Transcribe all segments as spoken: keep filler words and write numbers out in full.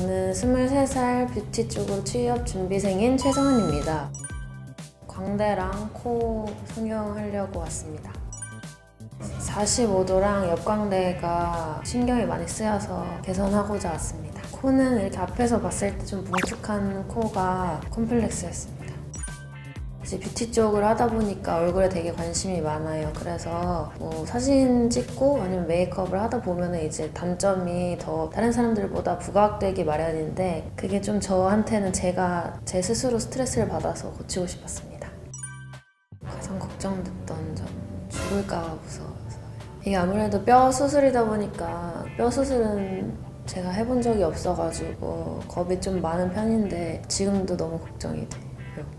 저는 스물세 살 뷰티 쪽으로 취업 준비생인 최정은입니다. 광대랑 코 성형하려고 왔습니다. 사십오 도랑 옆광대가 신경이 많이 쓰여서 개선하고자 왔습니다. 코는 이렇게 앞에서 봤을 때 좀 뭉툭한 코가 콤플렉스였습니다. 이제 뷰티 쪽을 하다 보니까 얼굴에 되게 관심이 많아요. 그래서 뭐 사진 찍고 아니면 메이크업을 하다 보면 이제 단점이 더 다른 사람들보다 부각되기 마련인데 그게 좀 저한테는 제가 제 스스로 스트레스를 받아서 고치고 싶었습니다. 가장 걱정됐던 점, 죽을까 무서워서요. 이게 아무래도 뼈 수술이다 보니까 뼈 수술은 제가 해본 적이 없어가지고 겁이 좀 많은 편인데 지금도 너무 걱정이 돼요.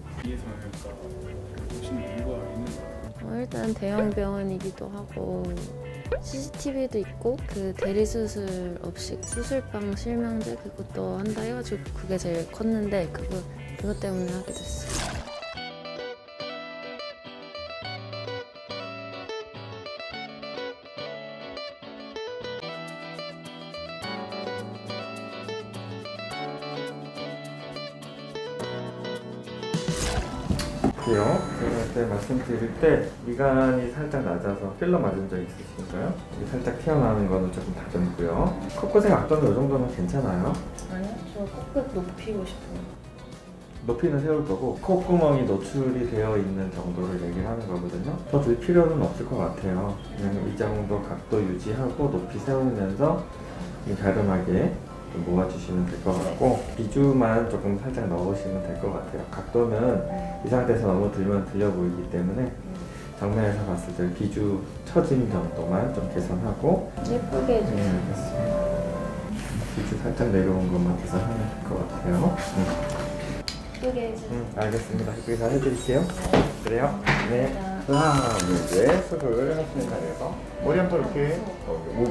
어, 일단 대형 병원이기도 하고 씨씨티비도 있고 그 대리수술 없이 수술방 실명제 그것도 한다 해가지고 그게 제일 컸는데 그거, 그것 때문에 하게 됐어요. 제가 그때 말씀드릴 때 미간이 살짝 낮아서 필러 맞은 적 있으신가요? 살짝 튀어나오는 거는 조금 다듬고요. 콧구멍 각도는 이 정도면 괜찮아요? 아니요, 저 코끝 높이고 싶어요. 높이는 세울 거고 콧구멍이 노출이 되어 있는 정도를 얘기를 하는 거거든요. 더 들 필요는 없을 것 같아요. 그냥 이 정도 각도 유지하고 높이 세우면서 가름하게 좀 모아주시면 될 것 같고 비주만 조금 살짝 넣으시면 될 것 같아요. 각도는 이 상태에서 너무 들면 들려 보이기 때문에 정면에서 봤을 때 비주 처짐 정도만 좀 개선하고 예쁘게 해주세요. 네, 알겠습니다. 비주 살짝 내려온 것만 개선하면 될 것 같아요. 응. 예쁘게 해주세요. 응, 알겠습니다. 예쁘게 잘 해드릴게요. 네. 그래요? 네. 다음 이제 수술을 하시는 자리에서 머리 한번 이렇게 어, 오,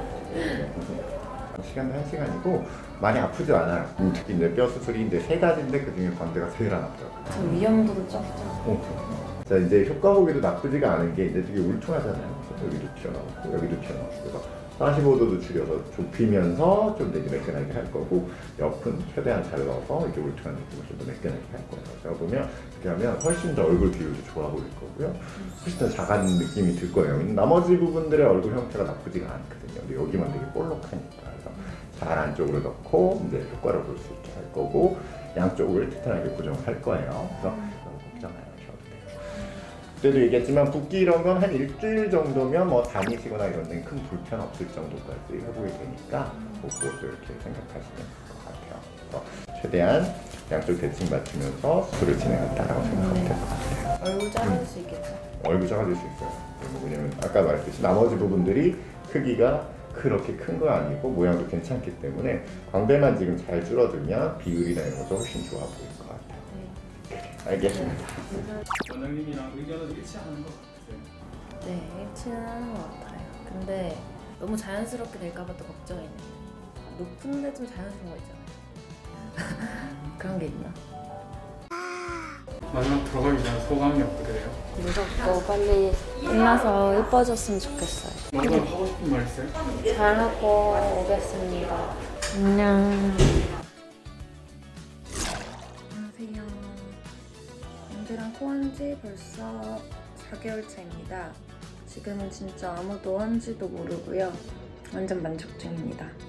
오. 시간도 한 시간이고 많이 아프지 않아요. 음, 특히 이제 뼈 수술이 이제 세 가지인데 그 중에 광대가 제일 안 아프더라고요. 저 위험도도 적죠. 어. 자 이제 효과 보기도 나쁘지가 않은 게 이제 되게 울퉁하잖아요. 여기도 튀어나오고 여기도 튀어나오고 그래서 사십오 도도 줄여서 좁히면서 좀 되게 매끈하게 할 거고 옆은 최대한 잘 넣어서 이렇게 울퉁한 느낌을 좀 더 매끈하게 할 거예요. 제가 보면 이렇게 하면 훨씬 더 얼굴 비율도 좋아 보일 거고요. 훨씬 더 작은 느낌이 들 거예요. 나머지 부분들의 얼굴 형태가 나쁘지가 않거든요. 근데 여기만 되게 볼록하니까 그래서 잘 안쪽으로 넣고 이제 효과를 볼 수 있게 할 거고 양쪽을 튼튼하게 고정할 거예요. 그래서 너무 걱정 안 하셔도 돼요. 그때도 얘기했지만 붓기 이런 건 한 일주일 정도면 뭐 다니시거나 이런 데는 큰 불편 없을 정도까지 회복이 되니까 그것도 이렇게 생각하시면 될 것 같아요. 그래서 최대한 양쪽 대칭 맞추면서 수술을 진행한다라고 생각하면 될 것 같아요. 얼굴 작아질 수 있겠죠? 얼굴 작아질 수 있어요. 왜냐면 아까 말했듯이 나머지 부분들이 크기가 그렇게 큰 거 아니고 모양도 괜찮기 때문에 광대만 지금 잘 줄어들면 비율이나 이런 것도 훨씬 좋아 보일 것 같아요. 네. 알겠습니다. 원장님이랑 의견은 일치하는 것 같아요. 네, 일치는 하는 것 같아요. 근데 너무 자연스럽게 될까봐 또 걱정이네요. 높은데 좀 자연스러운 거 있잖아요. 그런 게 있나? 마지막 들어가기 전에 소감이 어떠세요? 무섭고 빨리 끝나서 예뻐졌으면 좋겠어요. 뭔가 하고 싶은 말 있어요? 잘하고 오겠습니다. 안녕. 안녕하세요. 광대랑 코 한지 벌써 사 개월차입니다. 지금은 진짜 아무도 한지도 모르고요. 완전 만족 중입니다.